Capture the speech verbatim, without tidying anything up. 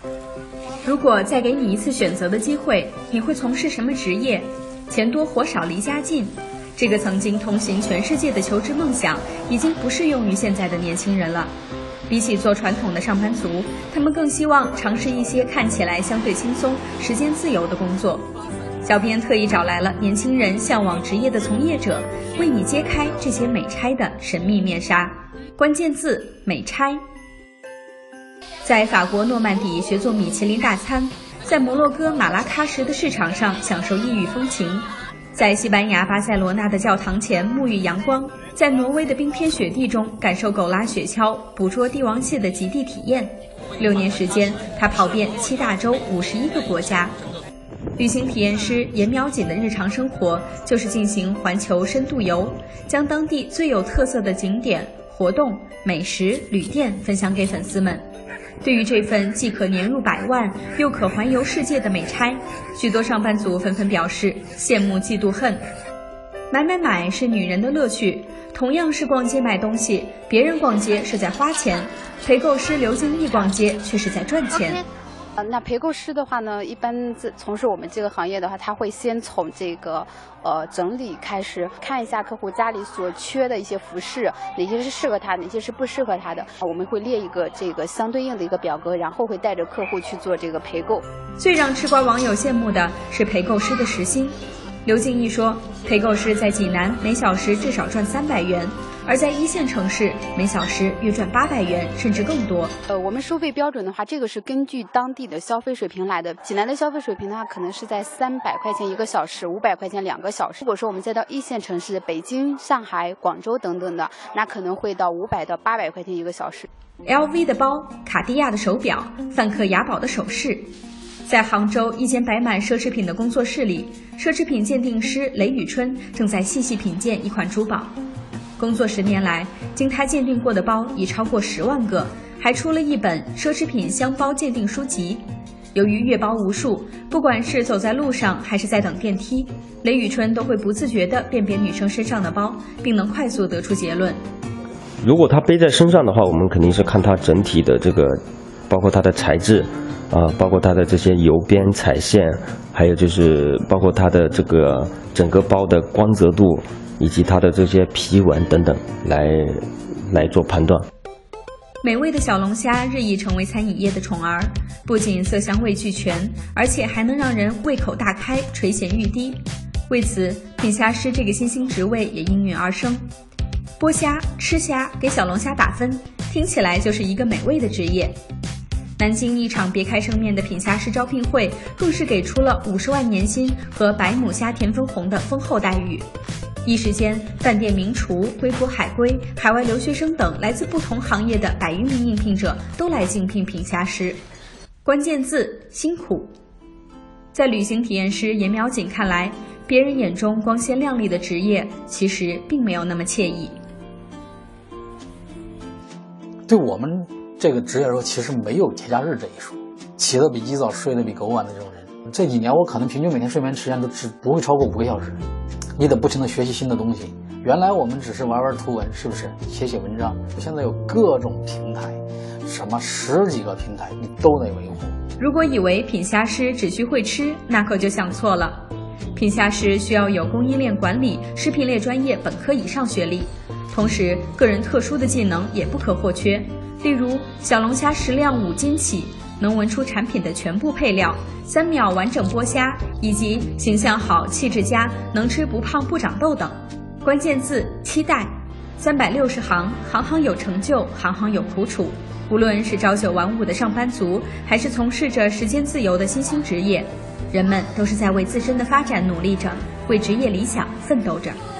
如果再给你一次选择的机会，你会从事什么职业？钱多活少离家近，这个曾经通行全世界的求职梦想，已经不适用于现在的年轻人了。比起做传统的上班族，他们更希望尝试一些看起来相对轻松、时间自由的工作。小编特意找来了年轻人向往职业的从业者，为你揭开这些美差的神秘面纱。关键字：美差。在法国诺曼底学做米其林大餐，在摩洛哥马拉喀什的市场上享受异域风情，在西班牙巴塞罗那的教堂前沐浴阳光，在挪威的冰天雪地中感受狗拉雪橇、捕捉帝王蟹的极地体验。六年时间，他跑遍七大洲五十一个国家。旅行体验师严苗锦的日常生活就是进行环球深度游，将当地最有特色的景点、活动、美食、旅店分享给粉丝们。对于这份既可年入百万又可环游世界的美差，许多上班族纷纷表示羡慕嫉妒恨。买买买是女人的乐趣，同样是逛街买东西，别人逛街是在花钱，陪购师刘静义逛街却是在赚钱。 呃，那陪购师的话呢，一般从事我们这个行业的话，他会先从这个呃整理开始，看一下客户家里所缺的一些服饰，哪些是适合他，哪些是不适合他的，我们会列一个这个相对应的一个表格，然后会带着客户去做这个陪购。 最让吃瓜网友羡慕的是陪购师的时薪。刘静义说，陪购师在济南每小时至少赚三百元。而在一线城市，每小时约赚八百元，甚至更多。 呃，我们收费标准的话，这个是根据当地的消费水平来的。济南的消费水平的话，可能是在三百块钱一个小时，五百块钱两个小时。如果说我们再到一线城市，北京、上海、广州等等的，那可能会到五百到八百块钱一个小时。 L V 的包、卡地亚的手表、梵克雅宝的首饰。在杭州一间摆满奢侈品的工作室里，奢侈品鉴定师雷宇春正在细细品鉴一款珠宝。工作十年来，经他鉴定过的包已超过十万个，还出了一本奢侈品箱包鉴定书籍。由于阅包无数，不管是走在路上还是在等电梯，雷宇春都会不自觉地辨别女生身上的包，并能快速得出结论。 如果他背在身上的话，我们肯定是看它整体的这个，包括它的材质，啊、呃，包括它的这些邮边彩线，还有就是包括它的这个整个包的光泽度。以及它的这些皮纹等等来来做判断。 美味的小龙虾日益成为餐饮业的宠儿，不仅色香味俱全，而且还能让人胃口大开，垂涎欲滴。为此，品虾师这个新兴职位也应运而生。剥虾、吃虾，给小龙虾打分，听起来就是一个美味的职业。南京一场别开生面的品虾师招聘会，更是给出了五十万年薪和白母虾田分红的丰厚待遇。一时间，饭店名厨、归国海归、海外留学生等来自不同行业的百余名应聘者都来竞聘品虾师。关键字：辛苦。在旅行体验师严苗锦看来，别人眼中光鲜亮丽的职业，其实并没有那么惬意。 对我们这个职业来说，其实没有节假日这一说，起得比鸡早，睡得比狗晚的这种人，这几年我可能平均每天睡眠时间都只不会超过五个小时。你得不停地学习新的东西。原来我们只是玩玩图文，是不是？写写文章。现在有各种平台，什么十几个平台，你都得维护。 如果以为品虾师只需会吃，那可就想错了。品虾师需要有供应链管理、食品类专业本科以上学历，同时个人特殊的技能也不可或缺。例如，小龙虾食量五斤起。能闻出产品的全部配料，三秒完整剥虾，以及形象好、气质佳、能吃不胖不长痘等。关键字：期待。三百六十行，行行有成就，行行有苦楚。无论是朝九晚五的上班族，还是从事着时间自由的新兴职业，人们都是在为自身的发展努力着，为职业理想奋斗着。